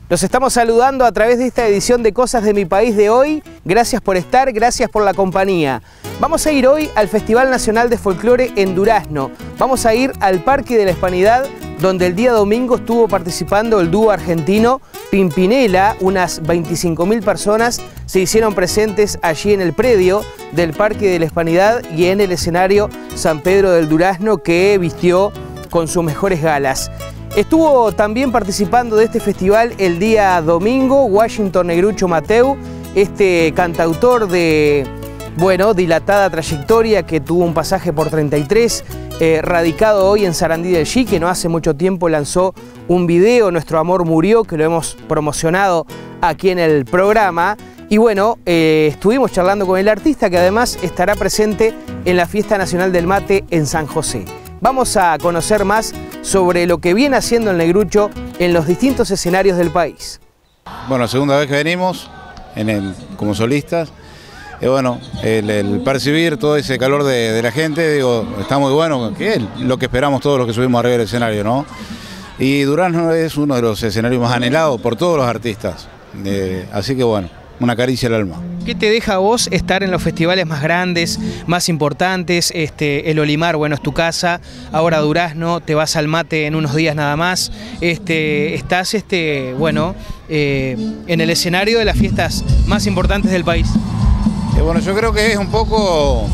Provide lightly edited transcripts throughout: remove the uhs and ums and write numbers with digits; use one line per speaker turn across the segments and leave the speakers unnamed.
Los estamos saludando a través de esta edición de Cosas de mi País de hoy. Gracias por estar, gracias por la compañía. Vamos a ir hoy al Festival Nacional de Folclore en Durazno. Vamos a ir al Parque de la Hispanidad, donde el día domingo estuvo participando el dúo argentino Pimpinela. Unas 25.000 personas se hicieron presentes allí en el predio del Parque de la Hispanidad y en el escenario San Pedro del Durazno, que vistió con sus mejores galas. Estuvo también participando de este festival el día domingo Washington Negrucho Mateu, este cantautor de, dilatada trayectoria, que tuvo un pasaje por 33, radicado hoy en Sarandí del Chi, que no hace mucho tiempo lanzó un video, Nuestro Amor Murió, que lo hemos promocionado aquí en el programa. Y estuvimos charlando con el artista, que además estará presente en la Fiesta Nacional del Mate en San José. Vamos a conocer más sobre lo que viene haciendo el Negrucho en los distintos escenarios del país.
Bueno, la segunda vez que venimos como solistas. El percibir todo ese calor de la gente, está muy bueno, que es lo que esperamos todos los que subimos arriba del escenario, ¿no? Y Durazno es uno de los escenarios más anhelados por todos los artistas, así que una caricia al alma.
¿Qué te deja a vos estar en los festivales más grandes, más importantes? El Olimar, es tu casa, ahora Durazno, te vas al Mate en unos días nada más. Estás en el escenario de las fiestas más importantes del país.
Yo creo que es un poco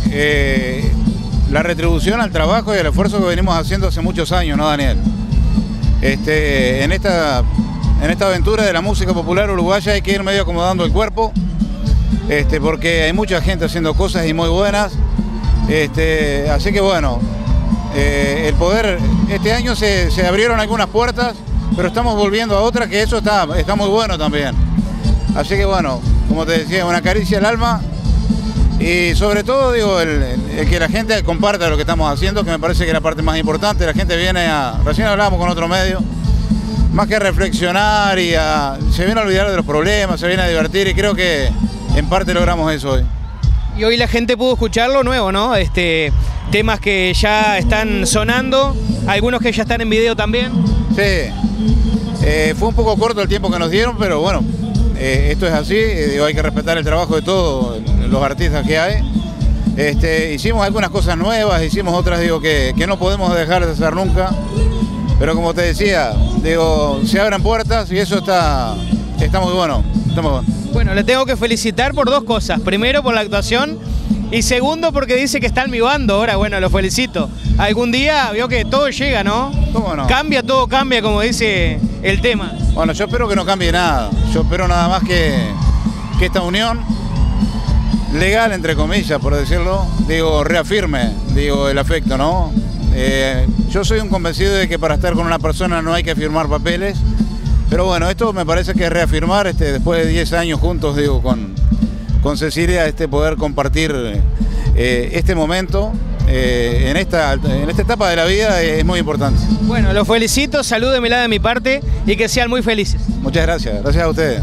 la retribución al trabajo y al esfuerzo que venimos haciendo hace muchos años, ¿no, Daniel? En esta aventura de la música popular uruguaya hay que ir medio acomodando el cuerpo, porque hay mucha gente haciendo cosas y muy buenas, así que el poder, este año se abrieron algunas puertas, pero estamos volviendo a otras, que eso está muy bueno también. Así que como te decía, una caricia al alma y sobre todo el que la gente comparta lo que estamos haciendo, que me parece que es la parte más importante. La gente viene recién hablábamos con otro medio, más que a reflexionar se viene a olvidar de los problemas, se viene a divertir, y creo que en parte logramos eso hoy.
Y hoy la gente pudo escuchar lo nuevo, ¿no? Temas que ya están sonando, algunos que ya están en video también.
Sí, fue un poco corto el tiempo que nos dieron, pero esto es así, hay que respetar el trabajo de todos los artistas que hay. Hicimos algunas cosas nuevas, hicimos otras que no podemos dejar de hacer nunca. Pero como te decía, se abren puertas y eso está muy bueno. Bueno,
le tengo que felicitar por dos cosas. Primero, por la actuación, y segundo, porque dice que está en mi bando. Ahora, lo felicito. Algún día vio que todo llega, ¿no?
¿Cómo no?
Todo cambia, como dice el tema.
Yo espero que no cambie nada. Yo espero nada más que esta unión legal, entre comillas, por decirlo, reafirme, el afecto, ¿no? Yo soy un convencido de que para estar con una persona no hay que firmar papeles, pero esto me parece que es reafirmar, después de 10 años juntos, con Cecilia, poder compartir este momento en esta etapa de la vida es muy importante.
Los felicito, salúdemela de mi parte y que sean muy felices.
Muchas gracias, gracias a ustedes.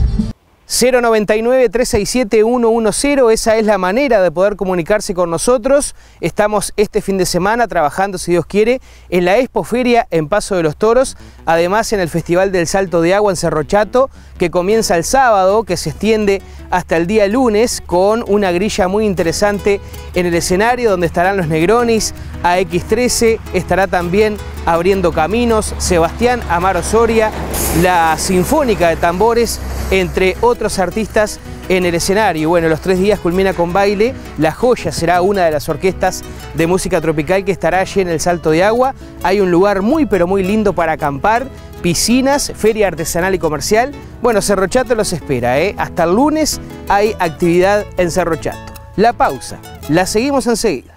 099-367-110, esa es la manera de poder comunicarse con nosotros. Estamos este fin de semana trabajando, si Dios quiere, en la Expoferia en Paso de los Toros, además en el Festival del Salto de Agua en Cerro Chato, que comienza el sábado, que se extiende hasta el día lunes, con una grilla muy interesante en el escenario, donde estarán los Negronis, AX13, estará también Abriendo Caminos, Sebastián Amaro Soria, la Sinfónica de Tambores, entre otros artistas en el escenario. Los 3 días culmina con baile. La Joya será una de las orquestas de música tropical que estará allí en el Salto de Agua. Hay un lugar muy pero muy lindo para acampar, piscinas, feria artesanal y comercial. Cerro Chato los espera, hasta el lunes hay actividad en Cerro Chato. La pausa, la seguimos enseguida.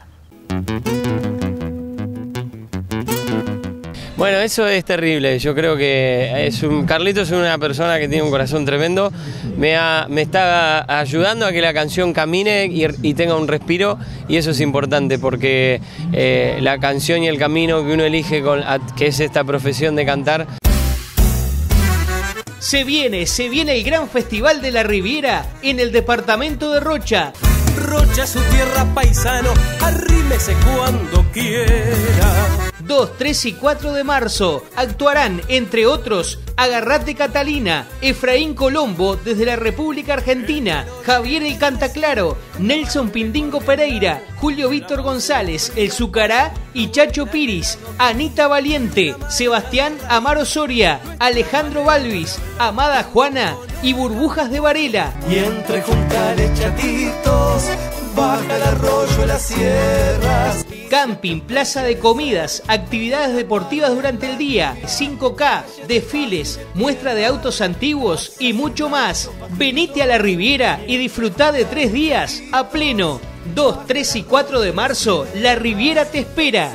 Eso es terrible. Yo creo que Carlitos es una persona que tiene un corazón tremendo. Me está ayudando a que la canción camine y tenga un respiro, y eso es importante porque la canción y el camino que uno elige, que es esta profesión de cantar.
Se viene el gran festival de la Riviera en el departamento de Rocha.
Rocha, su tierra, paisano, arrímese cuando quiera.
2, 3 y 4 de marzo. Actuarán, entre otros, Agarrate Catalina, Efraín Colombo desde la República Argentina, Javier el Cantaclaro, Nelson Pindingo Pereira, Julio Víctor González, El Zucará y Chacho Piris, Anita Valiente, Sebastián Amaro Soria, Alejandro Balvis, Amada Juana y Burbujas de Varela.
Y entre juntales chatitos, baja el arroyo de las sierras.
Camping, plaza de comidas, actividades deportivas durante el día, 5K, desfiles, muestra de autos antiguos y mucho más. Venite a la Riviera y disfrutá de 3 días a pleno. 2, 3 y 4 de marzo, la Riviera te espera.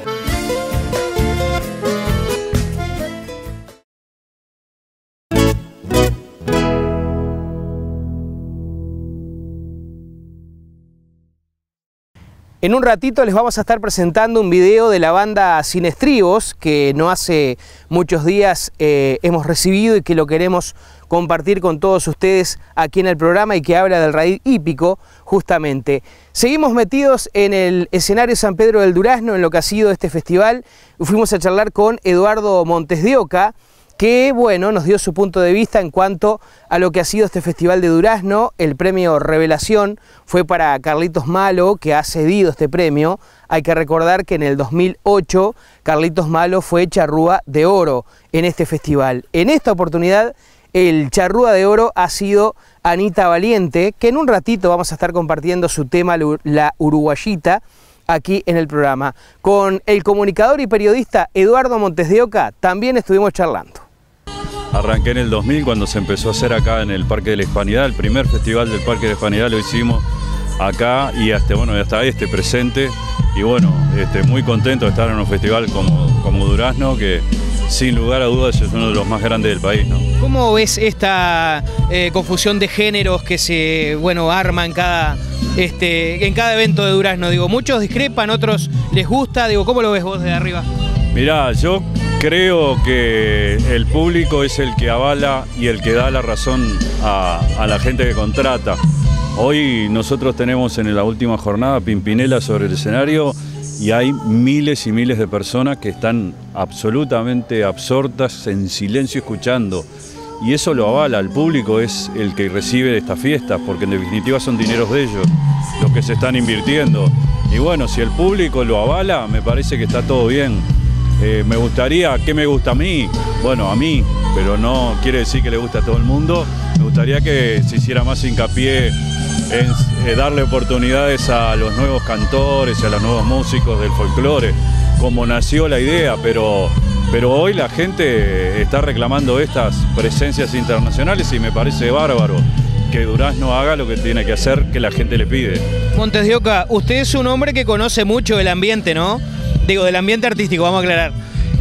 En un ratito les vamos a estar presentando un video de la banda Sin Estribos que no hace muchos días hemos recibido y que lo queremos compartir con todos ustedes aquí en el programa y que habla del raíz hípico justamente. Seguimos metidos en el escenario San Pedro del Durazno, en lo que ha sido este festival. Fuimos a charlar con Eduardo Montes de Oca, que bueno, nos dio su punto de vista en cuanto a lo que ha sido este Festival de Durazno. El premio Revelación fue para Carlitos Malo, que ha cedido este premio. Hay que recordar que en el 2008 Carlitos Malo fue Charrúa de Oro en este festival. En esta oportunidad el Charrúa de Oro ha sido Anita Valiente, que en un ratito vamos a estar compartiendo su tema La Uruguayita aquí en el programa. Con el comunicador y periodista Eduardo Montes de Oca también estuvimos charlando.
Arranqué en el 2000 cuando se empezó a hacer acá en el Parque de la Hispanidad, el primer festival del Parque de la Hispanidad lo hicimos acá y hasta este presente. Y bueno, muy contento de estar en un festival como Durazno, que sin lugar a dudas es uno de los más grandes del país, ¿no?
¿Cómo ves esta confusión de géneros que se arma en cada evento de Durazno? Digo, muchos discrepan, otros les gusta. Digo, ¿cómo lo ves vos desde arriba?
Mirá, yo creo que el público es el que avala y el que da la razón a la gente que contrata. Hoy nosotros tenemos en la última jornada Pimpinela sobre el escenario y hay miles y miles de personas que están absolutamente absortas en silencio escuchando. Y eso lo avala, el público es el que recibe estas fiestas, porque en definitiva son dineros de ellos los que se están invirtiendo. Y bueno, si el público lo avala, me parece que está todo bien. Me gustaría, ¿qué me gusta a mí? Bueno, a mí, pero no quiere decir que le guste a todo el mundo. Me gustaría que se hiciera más hincapié en darle oportunidades a los nuevos cantores y a los nuevos músicos del folclore, como nació la idea, pero hoy la gente está reclamando estas presencias internacionales y me parece bárbaro que Durazno haga lo que tiene que hacer, que la gente le pide. Montes de Oca, usted es un hombre que conoce mucho del ambiente, ¿no? Digo, del ambiente artístico, vamos a aclarar.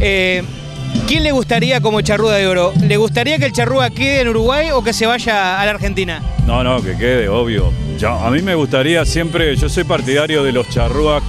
¿Quién le gustaría como Charrúa de Oro? ¿Le gustaría que el Charrúa quede en Uruguay o que se vaya a la Argentina? No, que quede, obvio. A mí me gustaría siempre, yo soy partidario de los charrúas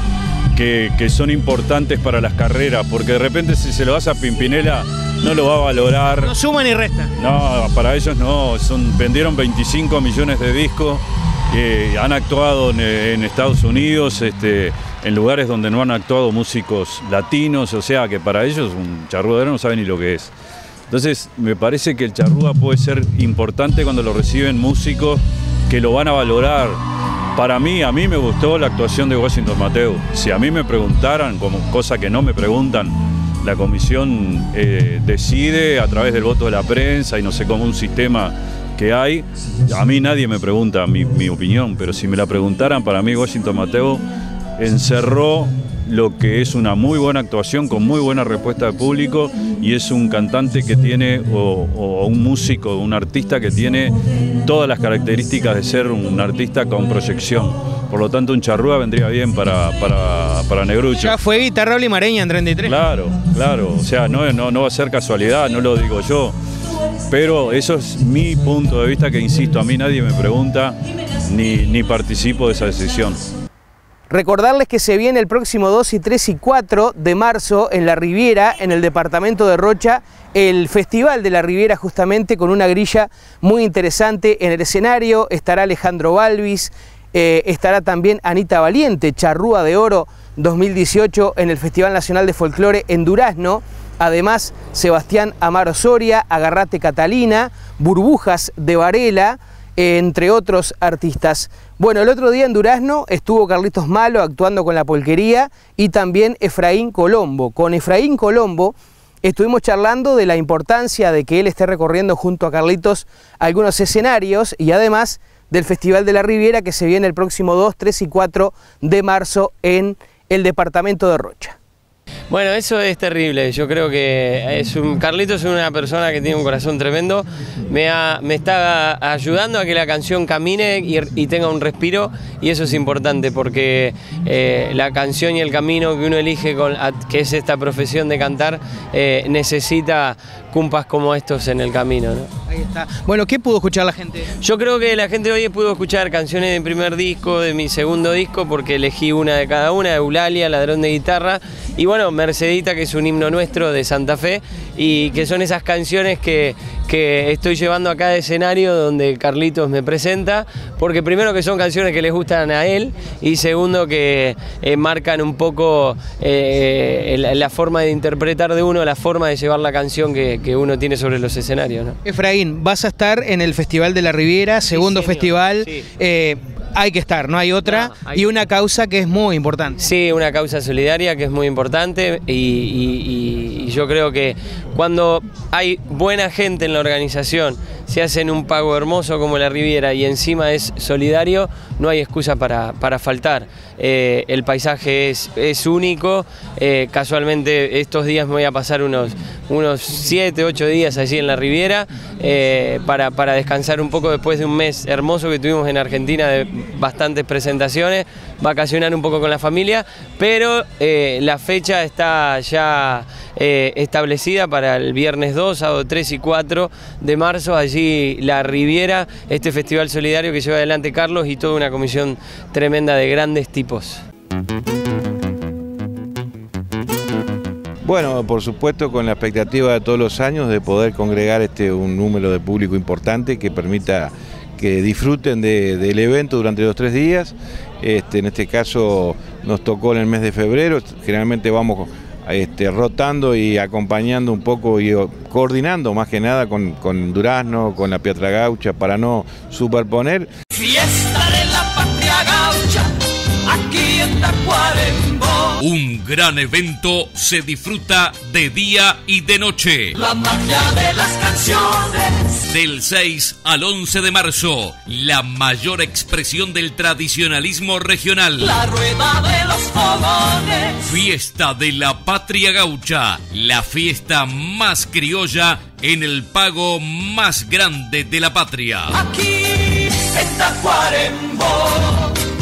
que son importantes para las carreras, porque de repente si se lo das a Pimpinela no lo va a valorar. No suma ni resta. No, para ellos no, vendieron 25 millones de discos, han actuado en Estados Unidos, en lugares donde no han actuado músicos latinos, o sea que para ellos un charrúa no sabe ni lo que es. Entonces me parece que el charrúa puede ser importante cuando lo reciben músicos que lo van a valorar. A mí me gustó la actuación de Washington Mateu. Si a mí me preguntaran, como cosa que no me preguntan, la comisión decide a través del voto de la prensa y no sé cómo un sistema que hay. A mí nadie me pregunta mi opinión, pero si me la preguntaran, para mí Washington Mateu encerró lo que es una muy buena actuación con muy buena respuesta del público y es un cantante que tiene, o un músico, un artista que tiene todas las características de ser un artista con proyección. Por lo tanto, un charrúa vendría bien para Negrucho. Ya fue guitarra limareña en 33. Claro, o sea, no va a ser casualidad, no lo digo yo. Pero eso es mi punto de vista, que insisto, a mí nadie me pregunta ni participo de esa decisión. Recordarles que se viene el próximo 2, 3 y 4 de marzo en La Riviera, en el departamento de Rocha, el Festival de La Riviera, justamente con una grilla muy interesante. En el escenario estará Alejandro Balvis,
estará también Anita Valiente, Charrúa de Oro 2018 en el Festival Nacional de Folclore en Durazno. Además, Sebastián Amaro Soria, Agarrate Catalina, Burbujas de Varela, entre otros artistas. Bueno, el otro día en Durazno estuvo Carlitos Malo actuando con La Polquería y también Efraín Colombo. Con Efraín Colombo estuvimos charlando de la importancia de que él esté recorriendo junto a Carlitos algunos escenarios y además del Festival de la Riviera que se viene el próximo 2, 3 y 4 de marzo en el departamento de Rocha.
Bueno, eso es terrible. Yo creo que Carlitos es una persona que tiene un corazón tremendo. Me está ayudando a que la canción camine y tenga un respiro, y eso es importante porque la canción y el camino que uno elige, que es esta profesión de cantar, necesita cumpas como estos en el camino, ¿no?
Ahí está. Bueno, ¿qué pudo escuchar la gente?
Yo creo que la gente hoy pudo escuchar canciones de mi primer disco, de mi segundo disco, porque elegí una de cada una, Eulalia, Ladrón de Guitarra, y bueno, Mercedita, que es un himno nuestro de Santa Fe, y que son esas canciones que estoy llevando a cada escenario donde Carlitos me presenta, porque primero que son canciones que les gustan a él, y segundo que marcan un poco la forma de interpretar de uno, la forma de llevar la canción que uno tiene sobre los escenarios, ¿no?
Efraín, vas a estar en el Festival de la Riviera, segundo festival. Sí. Hay que estar, no hay otra, y una causa que es muy importante.
Sí, una causa solidaria que es muy importante, y yo creo que cuando hay buena gente en la organización, se hacen un pago hermoso como la Riviera y encima es solidario, no hay excusa para faltar. El paisaje es único. Casualmente estos días me voy a pasar unos 7, 8 días allí en la Riviera para descansar un poco después de un mes hermoso que tuvimos en Argentina de bastantes presentaciones, vacacionar un poco con la familia, pero la fecha está ya establecida para el viernes 2, sábado 3 y 4 de marzo, allí la Riviera, este festival solidario que lleva adelante Carlos y toda una comisión tremenda de grandes tipos.
Bueno, por supuesto con la expectativa de todos los años de poder congregar un número de público importante que permita que disfruten del evento durante los 3 días. En este caso nos tocó en el mes de febrero, generalmente vamos rotando y acompañando un poco y coordinando más que nada con Durazno, con la Piatra Gaucha, para no superponer.
Fiesta de la Patria Gaucha, aquí en Tacuarembó.
Un gran evento se disfruta de día y de noche.
La magia de las canciones.
Del 6 al 11 de marzo, la mayor expresión del tradicionalismo regional.
La rueda de los fogones.
Fiesta de la Patria Gaucha, la fiesta más criolla en el pago más grande de la patria.
Aquí en Tacuarembó.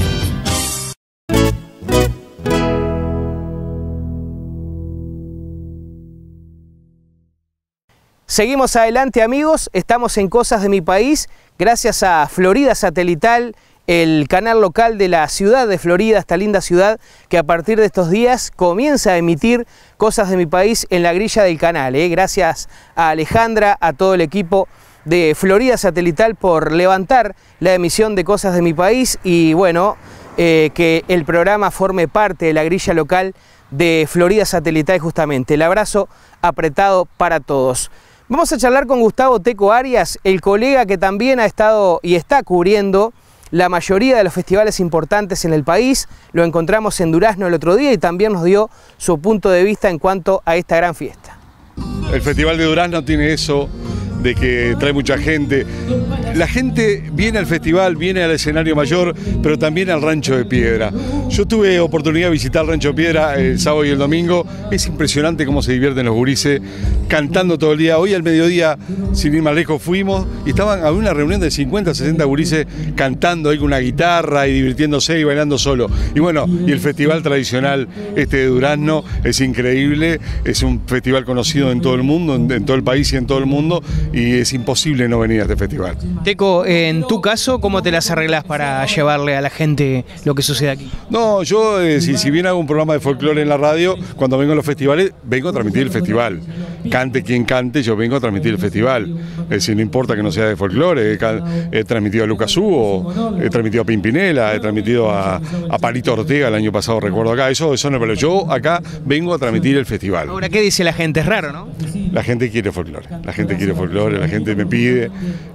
Seguimos adelante, amigos, estamos en Cosas de mi País, gracias a Florida Satelital, el canal local de la ciudad de Florida, esta linda ciudad que a partir de estos días comienza a emitir Cosas de mi País en la grilla del canal. Gracias a Alejandra, a todo el equipo de Florida Satelital por levantar la emisión de Cosas de mi País y bueno, que el programa forme parte de la grilla local de Florida Satelital justamente. El abrazo apretado para todos. Vamos a charlar con Gustavo Teco Arias, el colega que también ha estado y está cubriendo la mayoría de los festivales importantes en el país. Lo encontramos en Durazno el otro día y también nos dio su punto de vista en cuanto a esta gran fiesta.
El Festival de Durazno tiene eso de que trae mucha gente. La gente viene al festival, viene al escenario mayor, pero también al Rancho de Piedra. Yo tuve oportunidad de visitar el Rancho de Piedra el sábado y el domingo. Es impresionante cómo se divierten los gurises cantando todo el día. Hoy al mediodía, sin ir más lejos, fuimos y había una reunión de 50, 60 gurises cantando ahí con una guitarra y divirtiéndose y bailando solo. Y bueno, y el festival tradicional de Durazno es increíble. Es un festival conocido en todo el mundo, en todo el país y en todo el mundo. y es imposible no venir a este festival.
Teco, en tu caso, ¿cómo te las arreglas para llevarle a la gente lo que sucede aquí?
No, yo si bien hago un programa de folclore en la radio, cuando vengo a los festivales, vengo a transmitir el festival. Cante quien cante, yo vengo a transmitir el festival. Es decir, no importa que no sea de folclore, he transmitido a Lucas Hugo, he transmitido a Pimpinela, he transmitido a Palito Ortega el año pasado, recuerdo acá, eso no, pero yo acá vengo a transmitir el festival.
Ahora, ¿qué dice la gente? Es raro, ¿no?
La gente quiere folclore, la gente me pide,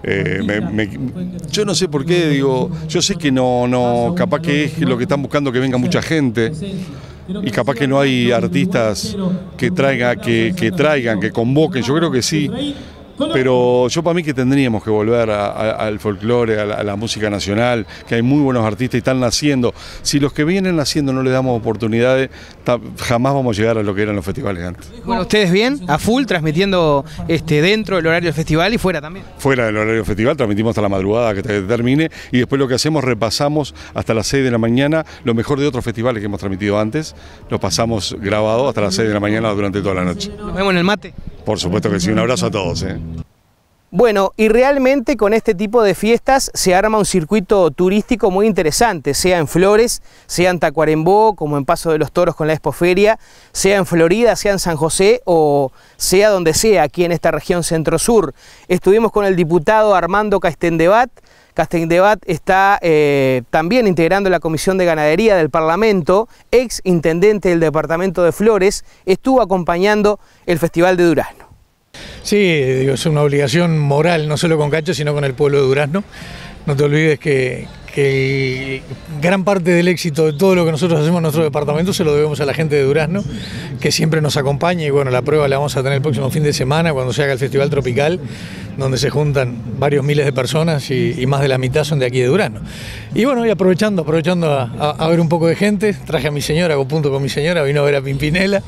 yo no sé por qué, digo, yo sé que no, capaz que es lo que están buscando, que venga mucha gente, y capaz que no hay artistas que traigan, que convoquen, yo creo que sí. Pero yo para mí que tendríamos que volver al folclore, a la música nacional, que hay muy buenos artistas y están naciendo. Si los que vienen naciendo no les damos oportunidades, jamás vamos a llegar a lo que eran los festivales antes.
Bueno, ustedes bien, a full, transmitiendo dentro del horario del festival y fuera también.
Fuera del horario del festival, transmitimos hasta la madrugada que termine y después lo que hacemos, repasamos hasta las 6 de la mañana lo mejor de otros festivales que hemos transmitido antes, lo pasamos grabado hasta las 6 de la mañana durante toda la noche.
¿Nos vemos en el mate?
Por supuesto que sí, un abrazo a todos.
Bueno, y realmente con este tipo de fiestas se arma un circuito turístico muy interesante, sea en Flores, sea en Tacuarembó, como en Paso de los Toros con la Expoferia, sea en Florida, sea en San José o sea donde sea, aquí en esta región centro-sur. Estuvimos con el diputado Armando Castendebat. Castendebat está también integrando la Comisión de Ganadería del Parlamento, ex intendente del departamento de Flores, estuvo acompañando el Festival de Durazno.
Sí, digo, es una obligación moral, no solo con Cacho, sino con el pueblo de Durazno. No te olvides que gran parte del éxito de todo lo que nosotros hacemos en nuestro departamento se lo debemos a la gente de Durazno, que siempre nos acompaña, y bueno, la prueba la vamos a tener el próximo fin de semana cuando se haga el Festival Tropical, donde se juntan varios miles de personas y más de la mitad son de aquí de Durazno. Y bueno, y aprovechando a ver un poco de gente, traje a mi señora, hago punto con mi señora, vino a ver a Pimpinela,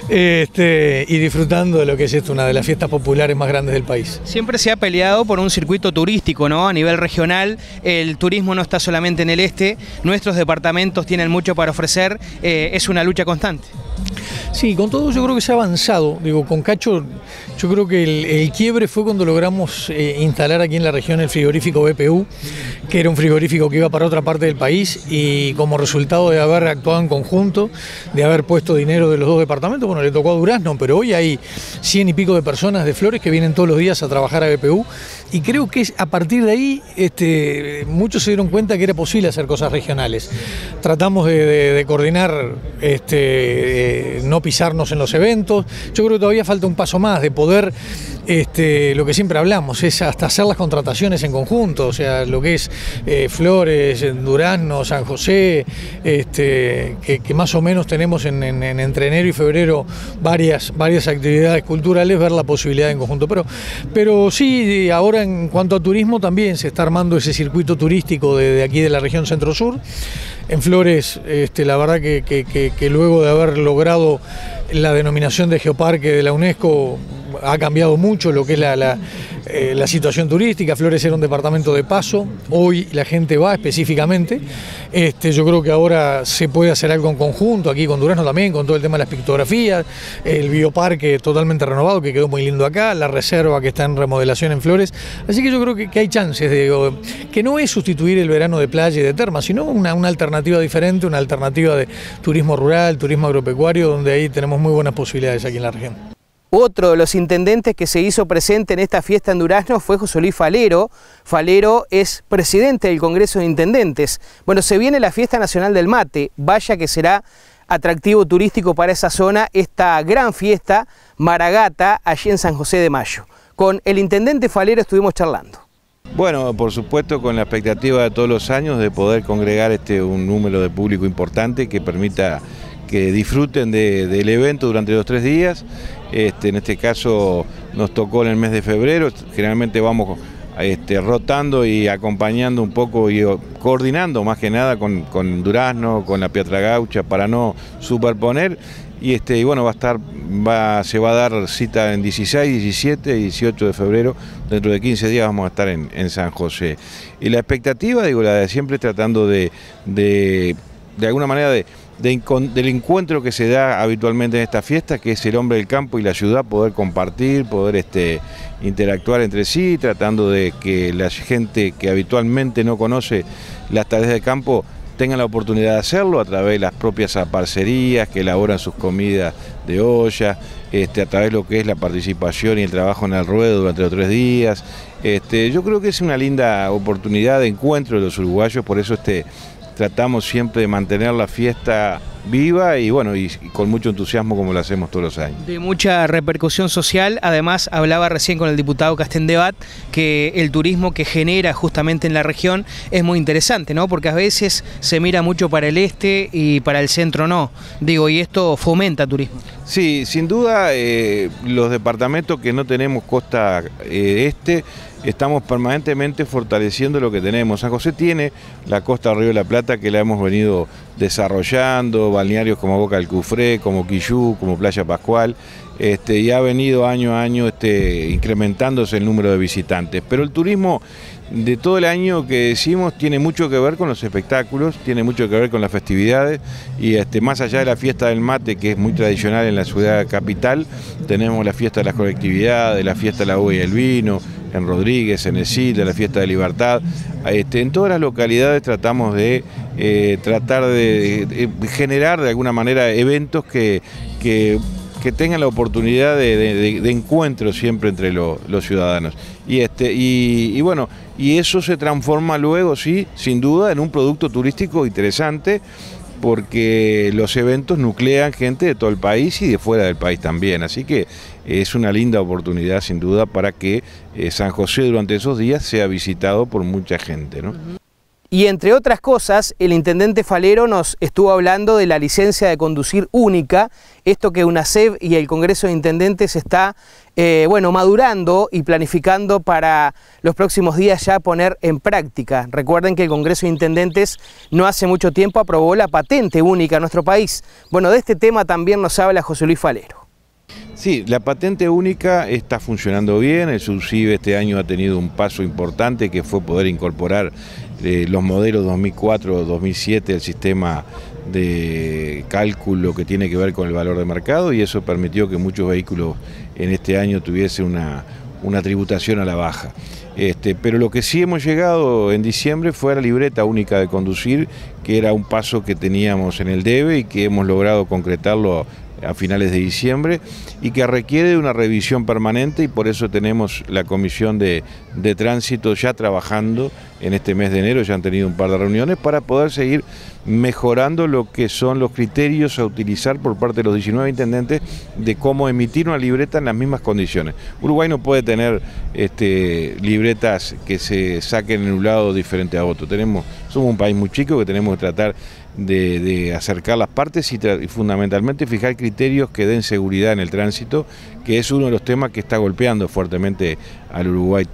y disfrutando de lo que es una de las fiestas populares más grandes del país.
Siempre se ha peleado por un circuito turístico, ¿no? A nivel regional, el turismo no está solamente en el este, nuestros departamentos tienen mucho para ofrecer, es una lucha constante.
Sí, con todo yo creo que se ha avanzado. Digo, con Cacho, yo creo que el quiebre fue cuando logramos instalar aquí en la región el frigorífico BPU, que era un frigorífico que iba para otra parte del país, y como resultado de haber actuado en conjunto, de haber puesto dinero de los dos departamentos, bueno, le tocó a Durazno, pero hoy hay 100 y pico de personas de Flores que vienen todos los días a trabajar a BPU, y creo que a partir de ahí muchos se dieron cuenta que era posible hacer cosas regionales. Tratamos de coordinar, no pisarnos en los eventos. Yo creo que todavía falta un paso más, de poder, lo que siempre hablamos, es hasta hacer las contrataciones en conjunto, o sea, lo que es Flores, Durazno, San José, que más o menos tenemos entre enero y febrero varias actividades culturales, ver la posibilidad en conjunto. Pero sí, ahora en cuanto a turismo también se está armando ese circuito turístico de aquí de la región centro-sur. En Flores, la verdad que luego de haber logrado la denominación de Geoparque de la UNESCO, ha cambiado mucho lo que es la situación turística. Flores era un departamento de paso, hoy la gente va específicamente. Yo creo que ahora se puede hacer algo en conjunto, aquí con Durazno también, con todo el tema de las pictografías, el bioparque totalmente renovado, que quedó muy lindo acá, la reserva que está en remodelación en Flores. Así que yo creo que hay chances, que no es sustituir el verano de playa y de termas, sino una alternativa diferente, una alternativa de turismo rural, turismo agropecuario, donde ahí tenemos muy buenas posibilidades aquí en la región.
Otro de los intendentes que se hizo presente en esta fiesta en Durazno fue José Luis Falero. Falero es presidente del Congreso de Intendentes. Bueno, se viene la Fiesta Nacional del Mate, vaya que será atractivo turístico para esa zona esta gran fiesta Maragata allí en San José de Mayo. Con el intendente Falero estuvimos charlando.
Bueno, por supuesto con la expectativa de todos los años de poder congregar un número de público importante que permita que disfruten del evento durante los 3 días. En este caso nos tocó en el mes de febrero, generalmente vamos rotando y acompañando un poco y coordinando más que nada con Durazno, con la Piatra Gaucha, para no superponer. Y bueno, se va a dar cita en 16, 17 y 18 de febrero, dentro de 15 días vamos a estar en San José. Y la expectativa, la de siempre tratando de alguna manera del encuentro que se da habitualmente en esta fiesta, que es el hombre del campo y la ciudad, poder compartir, poder interactuar entre sí, tratando de que la gente que habitualmente no conoce las tareas de campo tengan la oportunidad de hacerlo a través de las propias parcerías que elaboran sus comidas de olla, a través de lo que es la participación y el trabajo en el ruedo durante los 3 días. Yo creo que es una linda oportunidad de encuentro de los uruguayos, por eso tratamos siempre de mantener la fiesta viva y bueno, y con mucho entusiasmo como lo hacemos todos los años.
De mucha repercusión social, además hablaba recién con el diputado Castendebat que el turismo que genera justamente en la región es muy interesante, ¿no? Porque a veces se mira mucho para el este y para el centro no, y esto fomenta turismo.
Sí, sin duda los departamentos que no tenemos costa este, estamos permanentemente fortaleciendo lo que tenemos. San José tiene la costa del Río de la Plata que la hemos venido desarrollando, balnearios como Boca del Cufré, como Quillú, como Playa Pascual, y ha venido año a año incrementándose el número de visitantes. Pero el turismo de todo el año que decimos tiene mucho que ver con los espectáculos, tiene mucho que ver con las festividades y más allá de la fiesta del mate, que es muy tradicional en la ciudad capital, tenemos la fiesta de las colectividades, la fiesta de la uva y el vino, en Rodríguez, en Esila, la fiesta de Libertad. En todas las localidades tratamos de generar de alguna manera eventos que tengan la oportunidad de encuentro siempre entre los ciudadanos. Y bueno, y eso se transforma luego, sí, sin duda, en un producto turístico interesante, porque los eventos nuclean gente de todo el país y de fuera del país también. Así que es una linda oportunidad, sin duda, para que San José durante esos días sea visitado por mucha gente, ¿no?
Y entre otras cosas, el intendente Falero nos estuvo hablando de la licencia de conducir única, esto que UNACEF y el Congreso de Intendentes está madurando y planificando para los próximos días ya poner en práctica. Recuerden que el Congreso de Intendentes no hace mucho tiempo aprobó la patente única en nuestro país. Bueno, de este tema también nos habla José Luis Falero.
Sí, la patente única está funcionando bien, el SUBSIBE este año ha tenido un paso importante que fue poder incorporar los modelos 2004-2007 al sistema de cálculo que tiene que ver con el valor de mercado y eso permitió que muchos vehículos en este año tuviesen una tributación a la baja. Pero lo que sí hemos llegado en diciembre fue a la libreta única de conducir, que era un paso que teníamos en el DEVE y que hemos logrado concretarlo a finales de diciembre y que requiere de una revisión permanente y por eso tenemos la Comisión de Tránsito ya trabajando en este mes de enero, ya han tenido un par de reuniones para poder seguir mejorando lo que son los criterios a utilizar por parte de los 19 intendentes de cómo emitir una libreta en las mismas condiciones. Uruguay no puede tener libretas que se saquen en un lado diferente a otro. Somos un país muy chico que tenemos que tratar de acercar las partes y fundamentalmente fijar criterios que den seguridad en el tránsito, que es uno de los temas que está golpeando fuertemente al Uruguay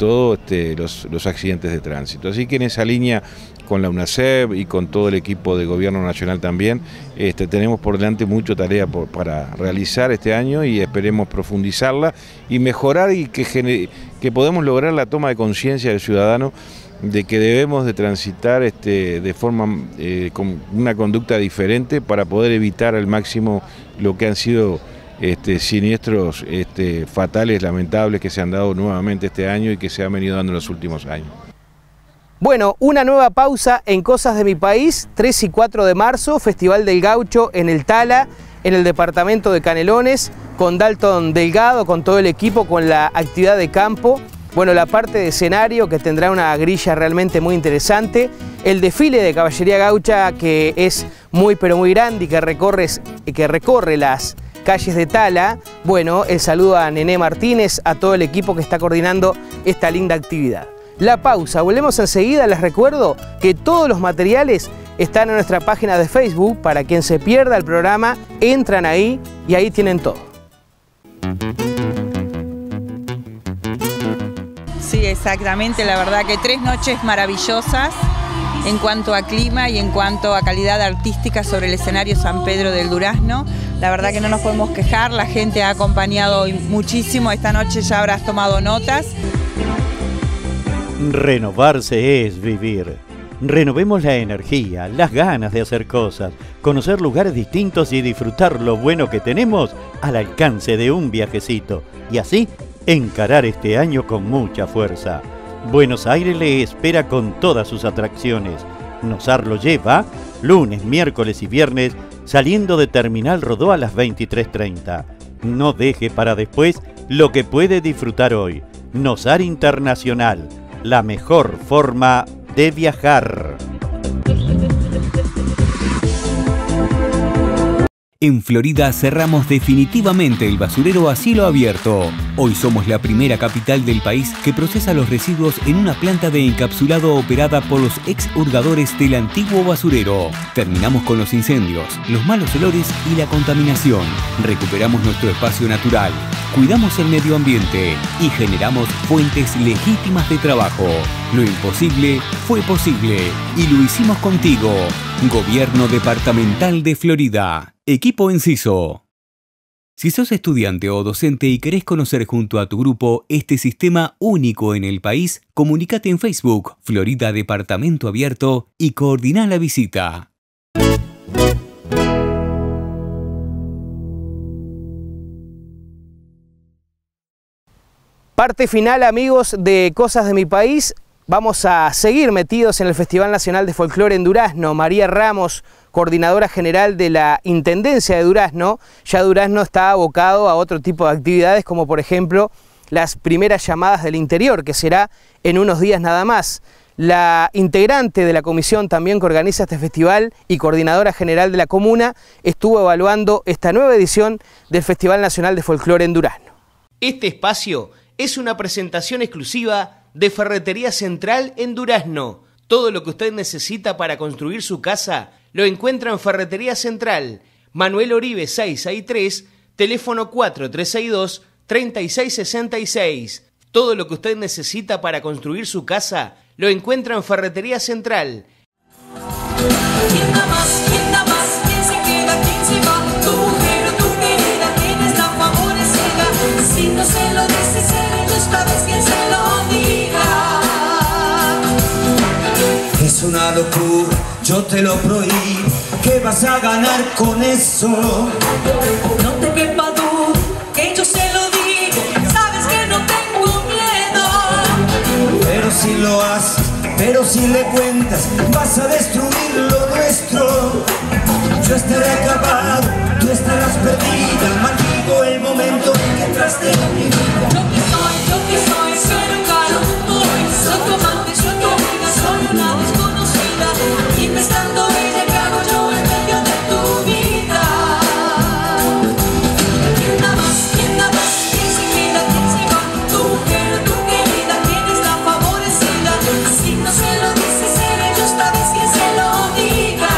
los accidentes de tránsito. Así que en esa línea, con la UNACEF y con todo el equipo de gobierno nacional también, tenemos por delante mucha tarea para realizar este año y esperemos profundizarla y mejorar y que podemos lograr la toma de conciencia del ciudadano de que debemos de transitar de forma con una conducta diferente para poder evitar al máximo lo que han sido siniestros fatales, lamentables que se han dado nuevamente este año y que se han venido dando en los últimos años.
Bueno, una nueva pausa en Cosas de mi País, 3 y 4 de marzo, Festival del Gaucho en el Tala, en el departamento de Canelones, con Dalton Delgado, con todo el equipo, con la actividad de campo. Bueno, la parte de escenario que tendrá una grilla realmente muy interesante, el desfile de caballería gaucha que es muy pero muy grande y que recorre las calles de Tala. Bueno, el saludo a Nené Martínez, a todo el equipo que está coordinando esta linda actividad. La pausa, volvemos enseguida. Les recuerdo que todos los materiales están en nuestra página de Facebook. Para quien se pierda el programa, entran ahí y ahí tienen todo.
Sí, exactamente, la verdad que 3 noches maravillosas en cuanto a clima y en cuanto a calidad artística sobre el escenario San Pedro del Durazno. La verdad que no nos podemos quejar, la gente ha acompañado muchísimo, esta noche ya habrás tomado notas.
Renovarse es vivir. Renovemos la energía, las ganas de hacer cosas, conocer lugares distintos y disfrutar lo bueno que tenemos al alcance de un viajecito. Y así encarar este año con mucha fuerza. Buenos Aires le espera con todas sus atracciones. Nosar lo lleva lunes, miércoles y viernes, saliendo de Terminal Rodó a las 23:30. No deje para después lo que puede disfrutar hoy. Nosar Internacional, la mejor forma de viajar.
En Florida cerramos definitivamente el basurero a cielo abierto. Hoy somos la primera capital del país que procesa los residuos en una planta de encapsulado operada por los ex hurgadores del antiguo basurero. Terminamos con los incendios, los malos olores y la contaminación. Recuperamos nuestro espacio natural, cuidamos el medio ambiente y generamos fuentes legítimas de trabajo. Lo imposible fue posible y lo hicimos contigo. Gobierno Departamental de Florida. Equipo Enciso. Si sos estudiante o docente y querés conocer junto a tu grupo este sistema único en el país, comunícate en Facebook, Florida Departamento Abierto, y coordiná la visita.
Parte final, amigos, de Cosas de mi País. Vamos a seguir metidos en el Festival Nacional de Folclore en Durazno. María Ramos, coordinadora general de la Intendencia de Durazno. Ya Durazno está abocado a otro tipo de actividades, como por ejemplo las primeras llamadas del interior, que será en unos días nada más. La integrante de la comisión también que organiza este festival y coordinadora general de la comuna estuvo evaluando esta nueva edición del Festival Nacional de Folclore en Durazno. Este espacio es una presentación exclusiva de Ferretería Central en Durazno. Todo lo que usted necesita para construir su casa lo encuentra en Ferretería Central. Manuel Oribe 663, teléfono 4362-3666. Todo lo que usted necesita para construir su casa lo encuentra en Ferretería Central.
¿Quién da más? ¿Quién da más? ¿Quién se queda? ¿Quién se va? Tu mujer o tu querida, ¿quién es la favorecida? Si no se lo dices, eres esta vez quien se lo diga. Es una locura, yo te lo prohíbo. ¿Qué vas a ganar con eso? No te quepa duda que yo se lo digo. Sabes que no tengo miedo. Pero si lo haces, pero si le cuentas, vas a destruir lo nuestro. Yo estaré acabado, tú estarás perdida. Maldigo el momento en que entraste en mi vida. Yo que soy, soy un caro boy. Soy tu amante, soy tu amiga, soy una desconocida. Y me estando ella, ¿qué hago yo en medio de tu vida? ¿Quién da más? ¿Quién da más? ¿Quién se queda? ¿Quién se va? Tu mujer o tu querida, ¿quién es la favorecida? Si no se lo dices, seré yo esta vez quien se lo diga.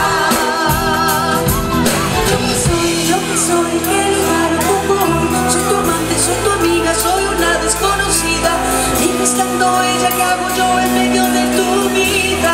Yo que soy, qué lugar como soy tu amante, soy tu amiga, soy una desconocida. Y me estando ella, ¿qué hago yo en medio de tu vida?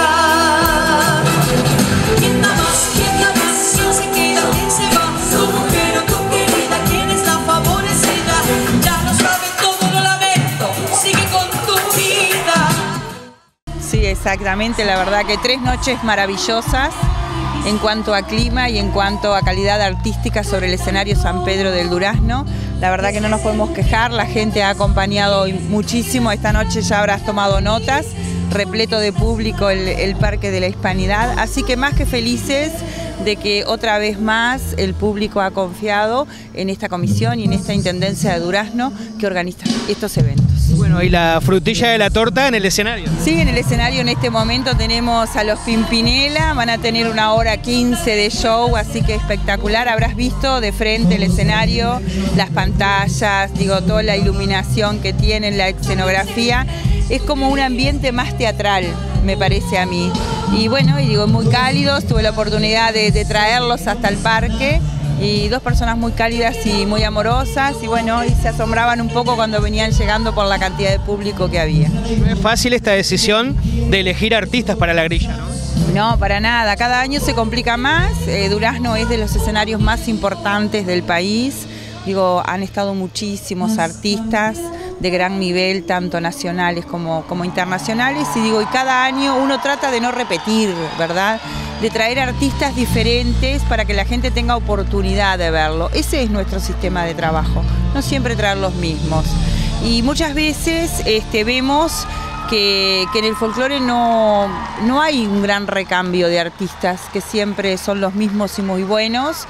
¿Quién da más? ¿Quién da más? ¿Quién se queda? ¿Quién se va? Tu mujer o tu querida, ¿quién es la favorecida? Ya lo saben todo, lo lamento, sigue con tu vida.
Sí, exactamente, la verdad que 3 noches maravillosas en cuanto a clima y en cuanto a calidad artística sobre el escenario San Pedro del Durazno. La verdad que no nos podemos quejar, la gente ha acompañado muchísimo. Esta noche ya habrás tomado notas, repleto de público el Parque de la Hispanidad, así que más que felices de que otra vez más el público ha confiado en esta comisión y en esta Intendencia de Durazno que organiza estos eventos.
Bueno, ¿y la frutilla de la torta en el escenario?
Sí, en el escenario en este momento tenemos a los Pimpinela, van a tener 1h15 de show, así que espectacular. Habrás visto de frente el escenario, las pantallas, digo, toda la iluminación que tienen, la escenografía. Es como un ambiente más teatral, me parece a mí. Y bueno, y digo, muy cálidos, tuve la oportunidad de traerlos hasta el parque. Y 2 personas muy cálidas y muy amorosas, y bueno, y se asombraban un poco cuando venían llegando por la cantidad de público que había.
No es fácil esta decisión de elegir artistas para la grilla, ¿no?
No, para nada, cada año se complica más. Durazno es de los escenarios más importantes del país. Digo, han estado muchísimos artistas de gran nivel, tanto nacionales como internacionales, y digo, y cada año uno trata de no repetir, ¿verdad? De traer artistas diferentes para que la gente tenga oportunidad de verlo. Ese es nuestro sistema de trabajo, no siempre traer los mismos. Y muchas veces vemos que en el folclore no hay un gran recambio de artistas, que siempre son los mismos y muy buenos,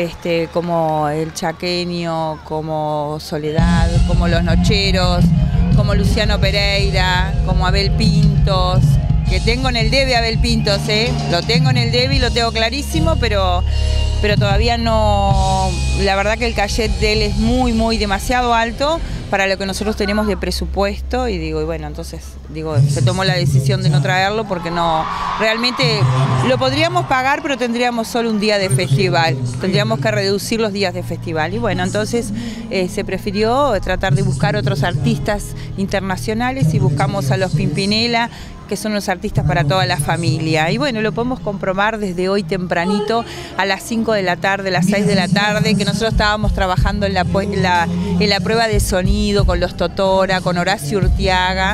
como el chaqueño, como Soledad, como Los Nocheros, como Luciano Pereira, como Abel Pintos, que tengo en el debe Abel Pintos, lo tengo en el debe y lo tengo clarísimo, pero todavía no, la verdad que el cachet de él es muy demasiado alto para lo que nosotros tenemos de presupuesto, y bueno, entonces se tomó la decisión de no traerlo porque no, realmente lo podríamos pagar, pero tendríamos solo un día de festival, tendríamos que reducir los días de festival, y bueno, entonces se prefirió tratar de buscar otros artistas internacionales y buscamos a los Pimpinela, que son los artistas para toda la familia. Y bueno, lo podemos comprobar desde hoy tempranito, a las 5 de la tarde, las 6 de la tarde, que nosotros estábamos trabajando en la prueba de sonido con los Totora, con Horacio Urtiaga,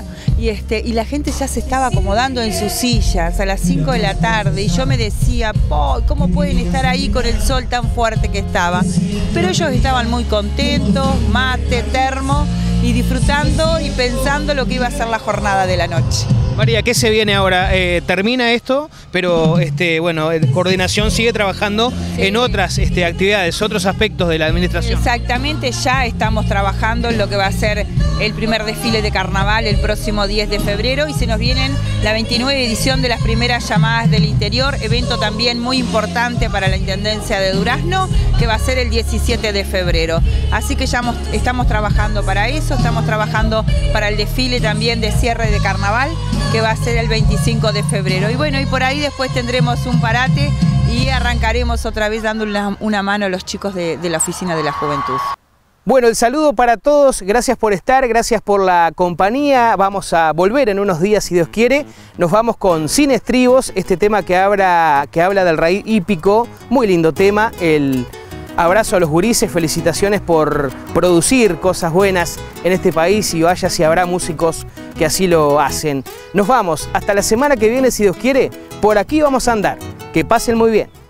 y la gente ya se estaba acomodando en sus sillas a las 5 de la tarde, y yo me decía, ¿cómo pueden estar ahí con el sol tan fuerte que estaba? Pero ellos estaban muy contentos, mate, termo, y disfrutando y pensando lo que iba a ser la jornada de la noche.
María, ¿qué se viene ahora? Termina esto, pero bueno, Coordinación sigue trabajando en otras actividades, otros aspectos de la administración.
Exactamente, ya estamos trabajando en lo que va a ser el primer desfile de carnaval el próximo 10 de febrero, y se nos vienen la 29 edición de las primeras llamadas del interior, evento también muy importante para la Intendencia de Durazno, que va a ser el 17 de febrero. Así que ya estamos trabajando para eso, estamos trabajando para el desfile también de cierre de carnaval, que va a ser el 25 de febrero. Y bueno, y por ahí después tendremos un parate y arrancaremos otra vez dando una mano a los chicos de la Oficina de la Juventud.
Bueno, el saludo para todos, gracias por estar, gracias por la compañía. Vamos a volver en unos días, si Dios quiere. Nos vamos con Sin Estribos, este tema que habla del raíz hípico, muy lindo tema. El abrazo a los gurises, felicitaciones por producir cosas buenas en este país, y vaya si habrá músicos que así lo hacen. Nos vamos, hasta la semana que viene, si Dios quiere, por aquí vamos a andar. Que pasen muy bien.